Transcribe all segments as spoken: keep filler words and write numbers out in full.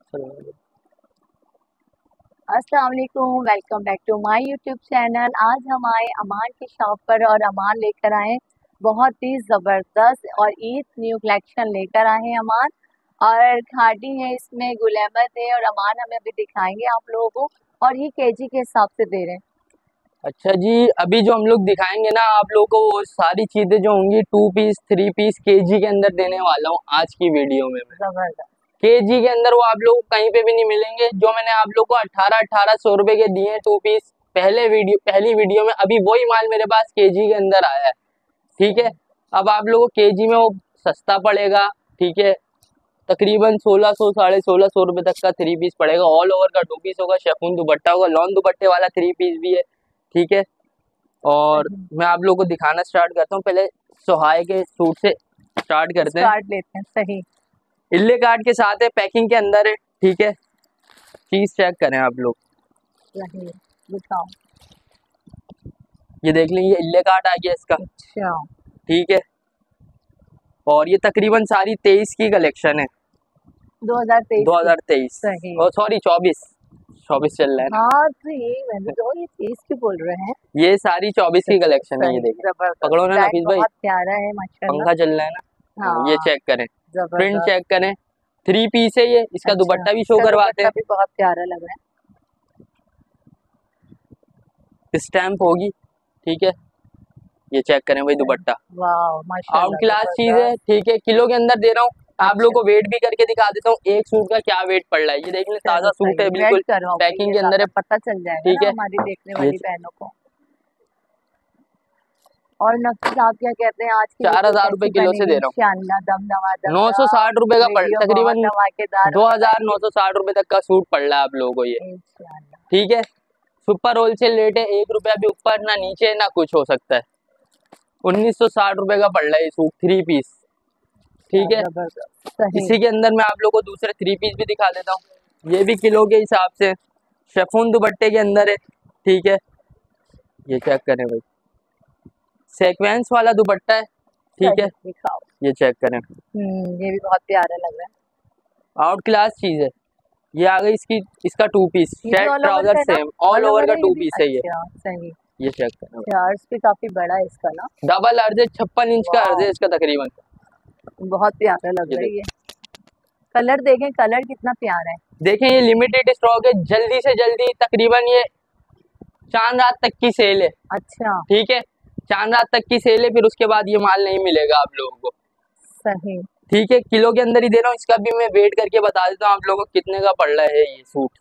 अस्सलाम वालेकुम, welcome back to my YouTube channel. आज हम आए अमान की शॉप पर और अमान लेकर आए बहुत ही ज़बरदस्त और ईद न्यू कलेक्शन लेकर आए हैं अमान। और खाटी है, इसमें गुल अहमद है और अमान हमें अभी दिखाएंगे आप लोगों को, और ये केजी के हिसाब से दे रहे हैं। अच्छा जी, अभी जो हम लोग दिखाएंगे ना आप लोगों को, वो सारी चीजें जो होंगी two piece three piece KG के अंदर देने वाला हूँ आज की वीडियो में। जबरदस्त केजी के अंदर वो आप लोग को कहीं पे भी नहीं मिलेंगे। जो मैंने आप लोग को अठारह अठारह सौ रुपए के दिए टू पीस पहले वीडियो पहली वीडियो में, अभी वही माल मेरे पास केजी के अंदर आया है। ठीक है, अब आप लोगों को केजी में वो सस्ता पड़ेगा। ठीक है, तकरीबन सोलह सौ साढ़े सोलह सौ रुपए तक का थ्री पीस पड़ेगा। ऑल ओवर का टू पीस होगा, शेफून दुपट्टा होगा, लॉन दुपट्टे वाला थ्री पीस भी है। ठीक है, और मैं आप लोगों को दिखाना स्टार्ट करता हूँ। पहले सुहाए के सूट से स्टार्ट करते हैं। स्टार्ट लेते हैं। सही, इल्ले कार्ड के साथ है, पैकिंग के अंदर है। ठीक है, चीज चेक करें आप लोग। सही दिखाओ। ये देख लें, ये इल्ले कार्ड आ गया इसका। अच्छा, ठीक है, और ये तकरीबन सारी तेईस की कलेक्शन है। दो हजार तेईस दो हजार तेईस सही, और सॉरी चौबीस चौबीस चल रहा है ना। हाँ तो ये मैंने तो ये तेईस की बोल रहे हैं। ये सारी चौबीस की कलेक्शन है। ये देखिए, पकड़ो ना नफीस भाई, बहुत प्यारा है माशाल्लाह। पंखा चल रहा है ना। हाँ, ये चेक करें, प्रिंट जबरदस्त। चेक करें, थ्री पीस है ये। इसका अच्छा, दुपट्टा भी शो इसका करवाते दुपट्टा भी बहुत प्यारा लग रहा हैं, स्टैम्प होगी। ठीक है, ये चेक करें भाई दुपट्टा, वाह माशाल्लाह, आउट क्लास चीज है। जबरदस्त। ठीक है, किलो के अंदर दे रहा हूँ आप अच्छा, लोग को। वेट भी करके दिखा देता हूँ, एक सूट का क्या वेट पड़ रहा है। ये देख लें, ताजा चलो सूट है, सही, बिल्कुल वेट करो भाई, पैकिंग ये के अंदर है। ज़्यादा पता चल जाएगा ठीक ना है, हमारी देखने ये वाली बहनों को। और नफीस आप क्या कहते हैं, आज की चार वीडियो हजार रुपए कैसी किलो से बनेगी? दे रहा इंशाअल्लाह दमदमा हूँ। नौ सौ साठ रुपए का पड़, वीडियो बहुत तकरीबन धमाकेदार दो होने हजार वाली नौ सौ साठ रुपए तक का सूट पड़ रहा है आप लोगों को ये। है इंशाअल्लाह। ठीक है, सुपर होलसेल रेट है, एक रुपया भी ऊपर ना नीचे ना कुछ हो सकता है। उन्नीस सौ साठ रुपए का पड़ रहा है ये सूट थ्री पीस। ठीक है, जबरदस्त सही, इसी के अंदर मैं आप लोगों को दूसरे थ्री पीस भी दिखा देता हूँ। ये भी किलो के हिसाब से शेफून दुपट्टे के अंदर है। ठीक है, ये चेक करें भाई, सीक्वेंस वाला दुपट्टा है। ठीक है, दिखाओ। ये चेक करें, हम्म, ये भी बहुत प्यारा लग रहा है। आउट क्लास चीज है। ये आ गई इसकी, इसका टू पीस ये भी शर्ट ऑल ओवर ट्राउजर का है ना? सेम, ऑल ओवर का है टू भी? पीस है ये। अच्छा सही, ये चेक करें, चार्ज भी काफी बड़ा है इसका ना। डबल अर्ज है, छप्पन इंच का अर्ज है इसका तकरीबन। बहुत प्यारा लग ये रहा है ये। कलर देखें, कलर कितना प्यारा है। देखें, ये लिमिटेड स्टॉक है, जल्दी से जल्दी, तकरीबन ये चांद रात तक की सेल है। अच्छा ठीक है, चांद रात तक की सेल है, फिर उसके बाद ये माल नहीं मिलेगा आप लोगों को। सही, ठीक है, किलो के अंदर ही दे रहा हूँ। इसका भी मैं वेट करके बता देता हूँ आप लोगों को कितने का पड़ रहा है ये सूट।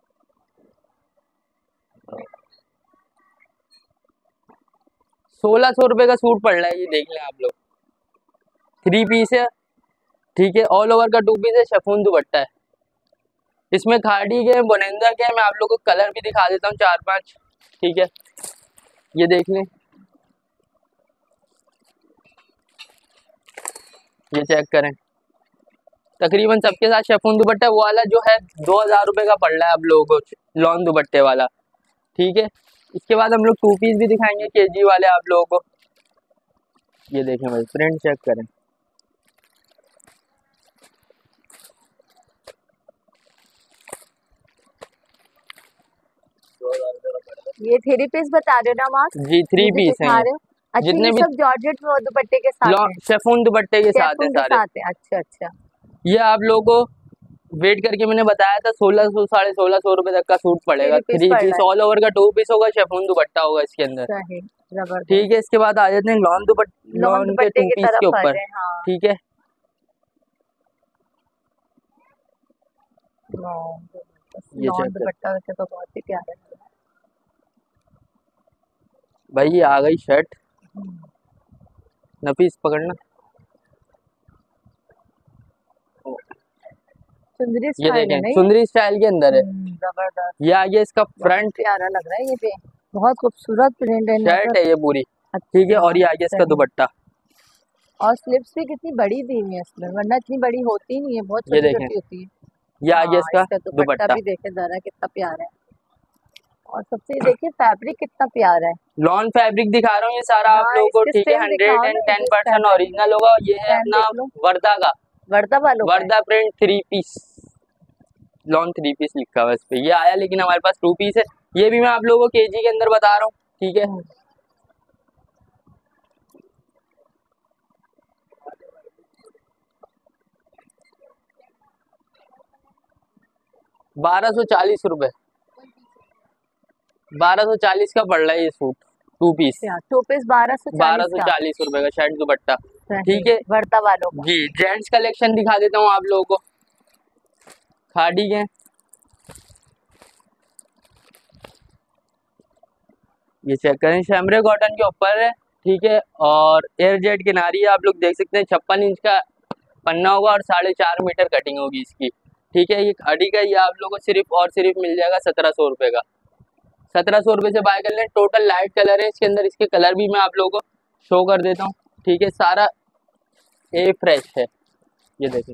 सोलह सौ रुपए का सूट पड़ रहा है, ये देख लें आप लोग। थ्री पीस है। ठीक है, ऑल ओवर का टू पीस है, शेफून दुपट्टा है। इसमें खाड़ी के, बोनेंजा के, मैं आप लोगों को कलर भी दिखा देता हूँ चार पांच। ठीक है, ये देख लें, ये चेक करें, तकरीबन सबके साथ शेफून दुपट्टा वो वाला जो है दो हजार रुपए का पड़ रहा है आप लोगों को, लॉन दुपट्टे वाला। ठीक है, इसके बाद हम लोग टू पीस भी दिखाएंगे केजी वाले आप लोगों को। ये देखें भाई, प्रिंट चेक करें, ये थ्री पीस बता रहे हो ना मास? जी थ्री पीस है ये। अच्छा, जितने ये भी सब जॉर्जेट दुपट्टे के साथ हैं, शेफून दुपट्टे के साथ है शेफून के सारे। साथ है। अच्छा अच्छा, ये आप लोगों को वेट करके मैंने बताया था, सोलह सौ साढ़े सोलह सौ रुपए तक का सूट पड़ेगा। थ्री पीस थ्री पड़ पीस रहा है। ऑल ओवर का टू पीस होगा, शेफून दुपट्टा होगा इसके अंदर। सही, जबरदस्त। ठीक है, इसके बाद आ जाते हैं लॉन दुपट्टे, लॉन लॉन के दुपट्टे टू की पीस के तरफ आ ऊपर। जाए, हाँ। ठीक है, लॉन दुपट्टा वैसे तो बहुत ही प्यारा है भाई। ये आ गई शर्ट, नफीस पकड़ना। सुंदरी ये स्टाइल है देखें, ना, सुंदरी स्टाइल के अंदर है। जबरदस्त। ये आ गया इसका फ्रंट, प्यारा लग रहा है, ये भी बहुत खूबसूरत प्रिंट है, शर्ट है ये पूरी। ठीक है, और ये आ गया इसका दुपट्टा। और स्लिप्स भी कितनी बड़ी दी हुई है इसमें, वरना इतनी बड़ी होती नहीं है, बहुत छोटी छोटी होती है। ये आ गया इसका दुपट्टा भी देखे जरा कितना प्यारा है। और सबसे देखिए फैब्रिक कितना प्यारा है, लॉन फैब्रिक दिखा रहा हूँ ये सारा आप लोगों को। ठीक है, hundred and ten percent original होगा। ये है अपना वर्धा का, वर्धा वालों Wardha print three piece. Lawn three piece लिखा हुआ है इस पे। ये आया लेकिन हमारे पास टू पीस है। ये भी मैं आप लोगों को केजी के अंदर बता रहा हूँ, ठीक है। बारह सौ चालीस रुपए, बारह सौ चालीस का पड़ रहा है ये suit two piece. Two piece बारह सौ बारह सौ चालीस रुपए का शर्ट दुपट्टा, ठीक है। वर्ता वालों को जी जेंट्स कलेक्शन दिखा देता हूँ आप लोगों को। खादी के ये चेक करें, शैमरे कॉटन के ऊपर है, ठीक है। और एयर जेट किनारी है, आप लोग देख सकते हैं। छप्पन इंच का पन्ना होगा और साढ़े चार मीटर कटिंग होगी इसकी, ठीक है। ये खादी का ये आप लोगों को सिर्फ और सिर्फ मिल जाएगा सत्रह सौ रुपये का। सत्रह सौ रुपये से बाय कर लें। टोटल लाइट कलर है इसके अंदर, इसके कलर भी मैं आप लोगों को शो कर देता हूँ, ठीक है। सारा ए फ्रेश है, ये देखिए।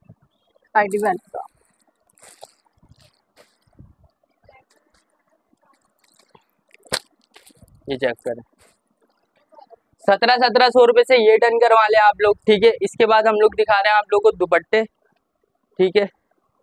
ये चेक करें, सत्रह सत्रह सौ रुपये से ये डन करवा लें आप लोग, ठीक है। इसके बाद हम लोग दिखा रहे हैं आप लोग को दुपट्टे, ठीक है।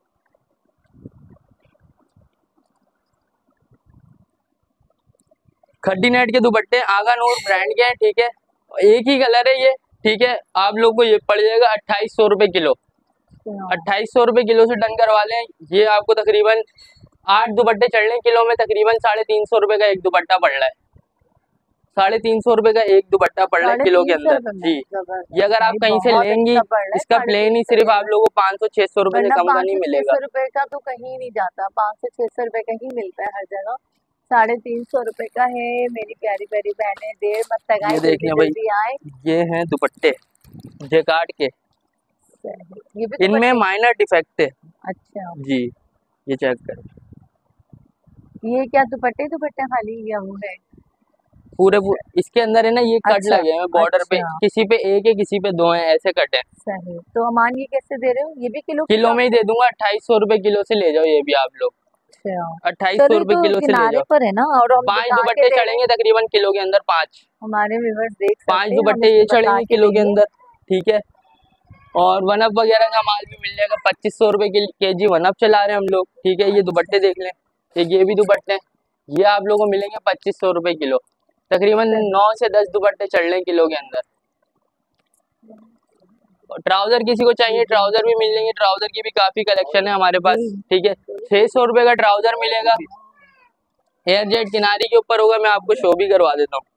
खड्डी नेट के दुपट्टे आगा नूर ब्रांड के हैं, ठीक है। एक ही कलर है ये, ठीक है। आप लोग को ये पड़ जाएगा अट्ठाईस सौ रुपये किलो। अट्ठाईस सौ रुपये किलो से डन करवा लें। ये आपको तकरीबन आठ दुपट्टे चढ़ लें किलो में, तकरीबन साढ़े तीन सौ रुपये का एक दुपट्टा पड़ रहा है। साढ़े तीन सौ रुपये का एक दुपट्टा पड़ रहा है किलो के अंदर जी। ये अगर आप कहीं से लेंगी, इसका प्लेन ही सिर्फ आप लोगों को पाँच सौ छह सौ रुपये से कम का नहीं मिलेगा। रुपए का तो कहीं नहीं जाता, पाँच सौ छह सौ रुपये का ही मिलता है हर जगह। साढ़े तीन सौ रुपए का है मेरी प्यारी प्यारी बहनें, देर मत लगाएं, ये देखिए भाई आए। ये हैं दुपट्टे जेकार्ड के, ये भी इनमें माइनर डिफेक्ट है। अच्छा जी, ये चेक करें। ये क्या दुपट्टे दुपट्टे खाली या वो है पूरे, पूरे इसके अंदर है ना ये कट अच्छा, लगे हैं बॉर्डर अच्छा। पे किसी पे एक है किसी पे दो है, ऐसे कट है। सही। तो अमान ये कैसे दे रहे हो? ये भी किलो किलो में ही दे दूंगा, अट्ठाईस सौ रुपए किलो से ले जाओ ये भी आप लोग। अट्ठाईस सौ रुपए किलो से ले जाओ। पर है ना, और पांच दुपट्टे चढ़ेंगे तकरीबन किलो के अंदर, पांच हमारे व्यूअर्स देख सकते हैं, पांच दुपट्टे ये चढ़ेंगे किलो के अंदर, ठीक है। और वन अप वगैरह का माल भी मिल जाएगा। पच्चीस सौ रुपए के जी वन अप चला रहे हैं हम लोग, ठीक है। ये दुपट्टे देख लें, एक ये भी दुपट्टे, ये आप लोगों को मिलेंगे पच्चीस सौ रुपए किलो। तकरीबन नौ से दस दुपट्टे चढ़ लें किलो के अंदर। ट्राउजर किसी को चाहिए ट्राउजर भी मिल जाएंगे, ट्राउजर की भी काफी कलेक्शन है हमारे पास, ठीक है। छह सौ रुपए का ट्राउजर मिलेगा, एयर जेट किनारी के ऊपर होगा, मैं आपको शो भी करवा देता हूँ।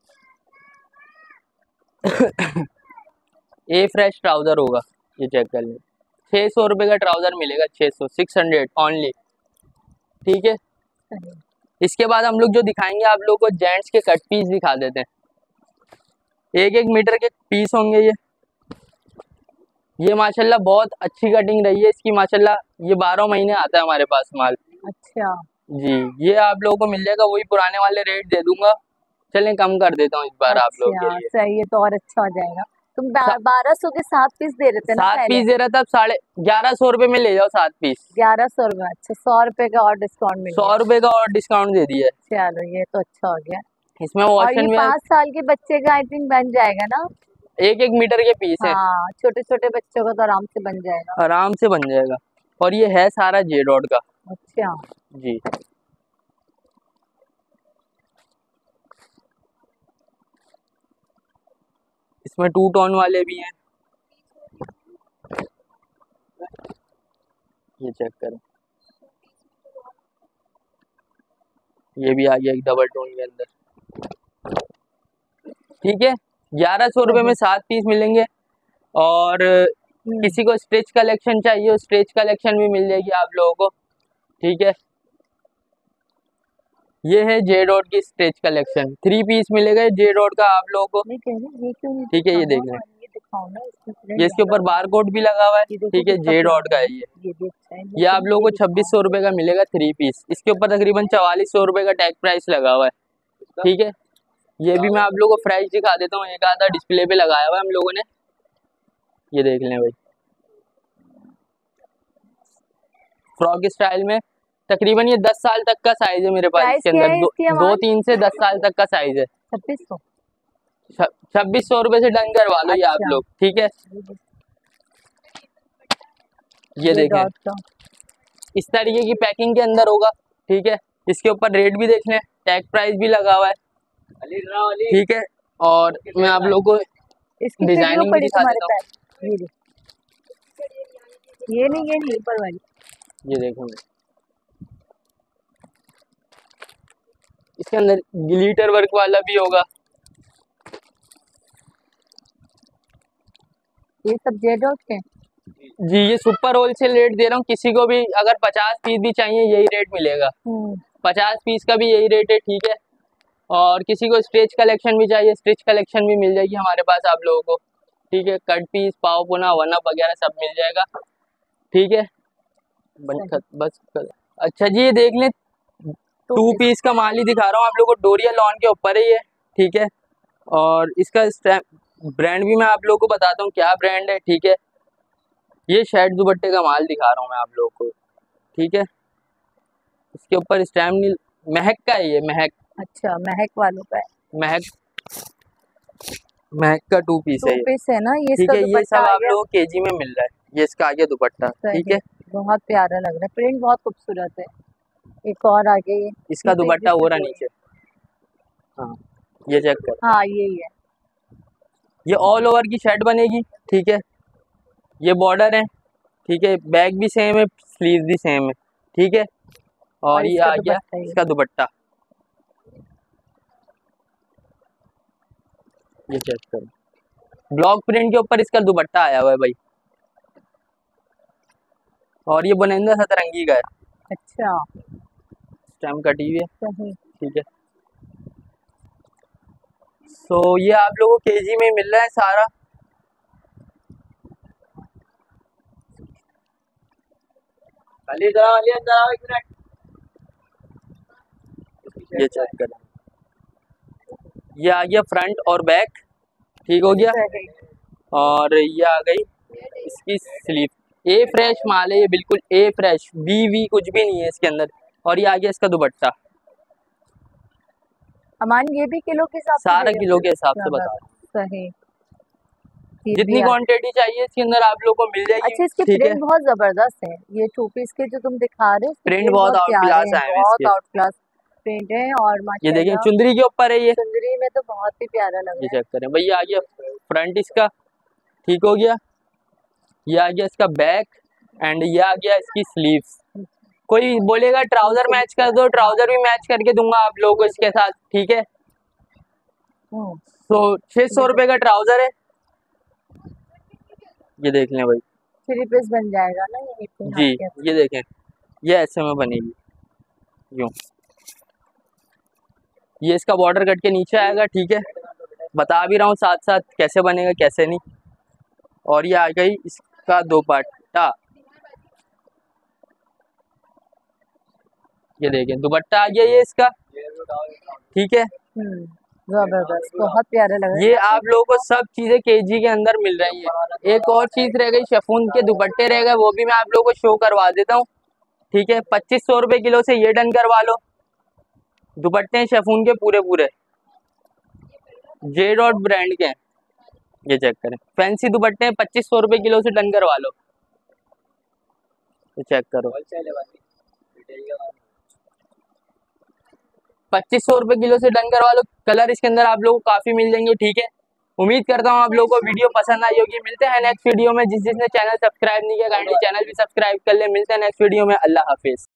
ए फ्रेश ट्राउजर होगा, ये चेक कर लें। छह सौ रुपए का ट्राउजर मिलेगा, छह सौ सिक्स हंड्रेड ओनली, ठीक है। इसके बाद हम लोग जो दिखाएंगे आप लोग को जेंट्स के कट पीस दिखा देते हैं। एक एक मीटर के पीस होंगे ये ये माशाल्लाह बहुत अच्छी कटिंग रही है इसकी माशाल्लाह। ये बारह महीने आता है हमारे पास माल। अच्छा जी, ये आप लोगों को मिल जाएगा, वही पुराने वाले रेट दे दूंगा। चलें कम कर देता हूँ इस बार। अच्छा, आप लोगों के लिए सही है, तो और अच्छा हो जाएगा। तुम बारह सौ के सात पीस दे रहे थे ना? सात पीस दे रहा था, साढ़े ग्यारह सौ रुपए में ले जाओ सात पीस। ग्यारह सौ रुपए, अच्छा। सौ रुपए का और डिस्काउंट मिल सौ रुपए का और डिस्काउंट दे दिया। चलो ये तो अच्छा हो गया। इसमें ऑप्शन में पाँच साल के बच्चे का आई थिंक बन जाएगा ना, एक एक मीटर के पीस है। हाँ, छोटे छोटे बच्चों का तो आराम से बन जाएगा, आराम से बन जाएगा। और ये है सारा जे डॉट का। अच्छा जी, इसमें टू टोन वाले भी हैं, ये चेक करें। ये भी आ गया एक डबल टोन के अंदर, ठीक है। ग्यारह सौ रुपये में सात पीस मिलेंगे। और किसी को स्ट्रेच कलेक्शन चाहिए, स्ट्रेच कलेक्शन भी मिल जाएगी आप लोगों को, ठीक है। ये है जे डॉट की स्ट्रेच कलेक्शन, थ्री पीस मिलेगा जे डॉट का आप लोगों को, ठीक है। ये देख लें, ये इसके ऊपर बार कोड भी लगा हुआ है, ठीक है। जे डॉट का है ये ये आप लोगों को छब्बीस सौ रुपये का मिलेगा थ्री पीस। इसके ऊपर तकरीबन चवालीस सौ रुपये का टैग प्राइस लगा हुआ है, ठीक है। ये भी मैं आप लोगों को फ्रेश दिखा देता हूँ, एक आधा डिस्प्ले पे लगाया हुआ है हम लोगों ने, ये देख लें भाई। फ्रॉक स्टाइल में तकरीबन ये दस साल तक का साइज है मेरे पास इसके अंदर, दो, दो तीन से दस साल तक का साइज है। छब्बीस सौ छब्बीस सौ रुपए से डन करवा लो। अच्छा। ये आप लोग, ठीक है। ये देखें, इस तरीके की पैकिंग के अंदर होगा, ठीक है। इसके ऊपर रेट भी देख लें, टैग प्राइस भी लगा हुआ है, ठीक है। और मैं आप लोगों को डिजाइनिंग भी दिखा देता हूँ। ये ये नहीं ये नहीं ऊपर वाली, ये देखो इसके अंदर ग्लिटर वर्क वाला भी होगा। ये सब जेड डॉट के जी, ये सुपर होलसेल रेट दे रहा हूँ। किसी को भी अगर पचास पीस भी चाहिए यही रेट मिलेगा, पचास पीस का भी यही रेट है, ठीक है। और किसी को स्ट्रेच कलेक्शन भी चाहिए, स्ट्रेच कलेक्शन भी मिल जाएगी हमारे पास आप लोगों को, ठीक है। कट पीस, पाव पुना, वन अप वगैरह सब मिल जाएगा, ठीक है। बस बस अच्छा जी, ये देख लें, टू पीस का माल ही दिखा रहा हूँ आप लोगों को, डोरिया लॉन के ऊपर है ये, ठीक है। और इसका ब्रांड भी मैं आप लोगों को बताता हूँ क्या ब्रांड है, ठीक है। ये शर्ट दुपट्टे का माल दिखा रहा हूँ मैं आप लोगों को, ठीक है। इसके ऊपर स्टैम्प नहीं, महक का है ये, महक। अच्छा, महक वालों का है, महक महक का टू पीस है ये, पीस है ना ये, ठीक है। ये सब आप लोगों को केजी में मिल रहा है। ये इसका आगे दुपट्टा, ठीक है, बहुत प्यारा लग रहा है, प्रिंट बहुत खूबसूरत है। एक और आगे ये इसका दुपट्टा हो रहा नीचे, हाँ ये चेक कर, हाँ यही है। ये ऑल ओवर की शर्ट बनेगी, ठीक है। ये बॉर्डर है, ठीक है। बैक भी सेम है, स्लीव भी सेम है, ठीक है। और, और ये आ गया इसका दुपट्टा, ये चेक करो, ब्लॉक प्रिंट के ऊपर इसका दुपट्टा आया हुआ है भाई। और ये बुनिंदा सतरंगी का है, अच्छा, स्टैम्प कटी हुई है, ठीक है। सो ये आप लोगों को केजी में मिल रहा है सारा। ये चेक कर, ये आ गया फ्रंट और बैक, ठीक हो गया। और ये आ गई इसकी स्लीव, ए फ्रेश माल है ये, बिल्कुल ए फ्रेश, बी वी कुछ भी नहीं है इसके अंदर। और ये आ गया इसका दुपट्टा। अमान ये भी किलो के हिसाब से, सारा किलो के हिसाब से बता रहा हूं। सही, जितनी क्वांटिटी चाहिए इसके अंदर आप लोगों को मिल जाएगी। अच्छा, इसके प्रिंट बहुत जबरदस्त है, ये टू पीस के जो तुम दिखा रहे हो, प्रिंट बहुत आउट क्लास है, बहुत आउट क्लास प्रिंट है। और ये देखिए चुंदरी के ऊपर है, ये चुंदरी में तो बहुत ही प्यारा लग रहा है। ये चेक करें भैया, आ गया फ्रंट इसका, ठीक हो गया। ये आ गया इसका बैक, एंड ये आ गया इसकी स्लीव्स। कोई बोलेगा ट्राउजर मैच कर दो, ट्राउजर भी मैच करके दूंगा आप लोगों को इसके साथ, ठीक है। तो छह सौ रुपए का ट्राउजर है, ये देख लें भाई, थ्री पीस बन जाएगा ना ये जी। ये देखें, ये ऐसे में बनेगी यूं, ये इसका बॉर्डर कट के नीचे आएगा, ठीक है। बता भी रहा हूँ साथ साथ कैसे बनेगा कैसे नहीं। और ये आ गई इसका दुपट्टा, ये देखें दुपट्टा आ गया ये इसका, ठीक है। जबरदस्त, बहुत प्यारे लग रहे हैं। ये आप लोगों को सब चीजें केजी के अंदर मिल रही है। एक और चीज रह गई, शिफॉन के दुपट्टे रह गए, वो भी मैं आप लोगों को शो करवा देता हूँ, ठीक है। पच्चीस सौ रुपए किलो से ये डन करवा लो। दुपट्टे हैं शिफॉन के पूरे पूरे, जे डॉट ब्रांड के हैं, ये चेक करें। फैंसी दुपट्टे हैं, पच्चीस सौ रुपए किलो से डन करवा लो, ये चेक करो। पच्चीस सौ रुपए किलो से डन करवा लो। कलर इसके अंदर आप लोगों को काफी मिल जाएंगे, ठीक है। उम्मीद करता हूँ आप लोगों को वीडियो पसंद आई होगी। मिलते हैं नेक्स्ट वीडियो में। जिस जिसने चैनल सब्सक्राइब नहीं किया काइंडली चैनल भी सब्सक्राइब कर ले। मिलते हैं नेक्स्ट वीडियो में। अल्लाह हाफिज।